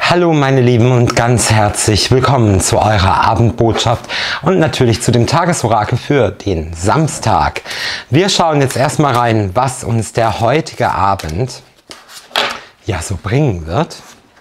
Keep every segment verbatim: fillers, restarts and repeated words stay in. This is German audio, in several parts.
Hallo meine Lieben und ganz herzlich willkommen zu eurer Abendbotschaft und natürlich zu dem Tagesorakel für den Samstag. Wir schauen jetzt erstmal rein, was uns der heutige Abend ja so bringen wird.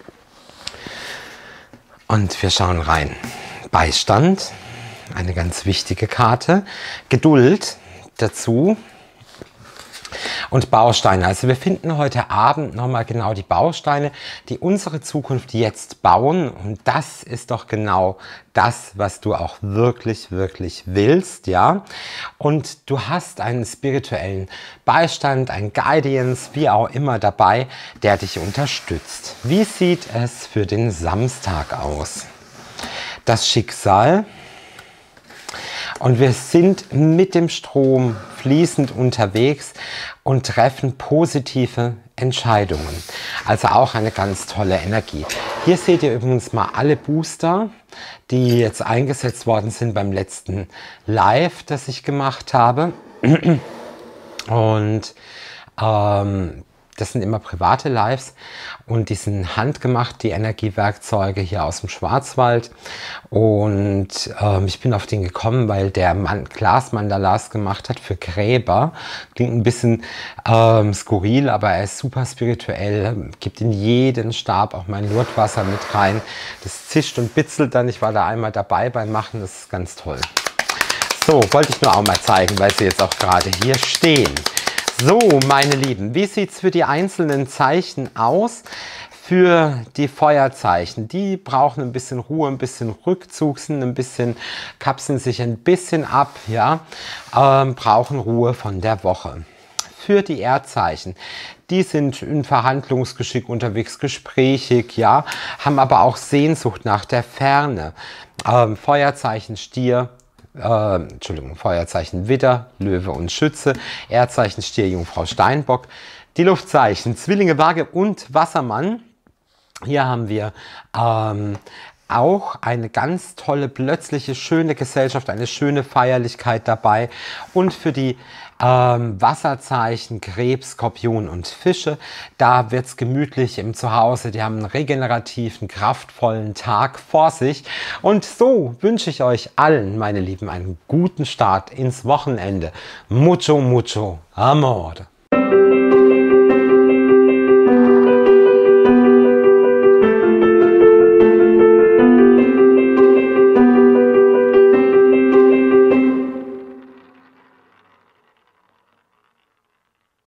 Und wir schauen rein. Beistand, eine ganz wichtige Karte. Geduld dazu. Und Bausteine. Also wir finden heute Abend nochmal genau die Bausteine, die unsere Zukunft jetzt bauen. Und das ist doch genau das, was du auch wirklich, wirklich willst, ja. Und du hast einen spirituellen Beistand, ein Guidance, wie auch immer dabei, der dich unterstützt. Wie sieht es für den Samstag aus? Das Schicksal. Und wir sind mit dem Strom fließend unterwegs und treffen positive Entscheidungen. Also auch eine ganz tolle Energie. Hier seht ihr übrigens mal alle Booster, die jetzt eingesetzt worden sind beim letzten Live, das ich gemacht habe. Und ähm, das sind immer private Lives und die sind handgemacht, die Energiewerkzeuge hier aus dem Schwarzwald. Und ähm, ich bin auf den gekommen, weil der Mann Glasmandalas gemacht hat für Gräber. Klingt ein bisschen ähm, skurril, aber er ist super spirituell. Gibt in jeden Stab auch mein Lourdeswasser mit rein. Das zischt und bitzelt dann. Ich war da einmal dabei beim Machen. Das ist ganz toll. So, wollte ich nur auch mal zeigen, weil sie jetzt auch gerade hier stehen. So, meine Lieben, wie sieht es für die einzelnen Zeichen aus? Für die Feuerzeichen, die brauchen ein bisschen Ruhe, ein bisschen Rückzug, sind ein bisschen, kapseln sich ein bisschen ab, ja, ähm, brauchen Ruhe von der Woche. Für die Erdzeichen, die sind in Verhandlungsgeschick unterwegs, gesprächig, ja, haben aber auch Sehnsucht nach der Ferne. Ähm, Feuerzeichen Stier, Äh, Entschuldigung, Feuerzeichen Widder, Löwe und Schütze, Erdzeichen Stier, Jungfrau, Steinbock, die Luftzeichen Zwillinge, Waage und Wassermann. Hier haben wir ähm, auch eine ganz tolle, plötzliche, schöne Gesellschaft, eine schöne Feierlichkeit dabei. Und für die ähm, Wasserzeichen Krebs, Skorpion und Fische, da wird es gemütlich im Zuhause. Die haben einen regenerativen, kraftvollen Tag vor sich. Und so wünsche ich euch allen, meine Lieben, einen guten Start ins Wochenende. Mucho, mucho amor.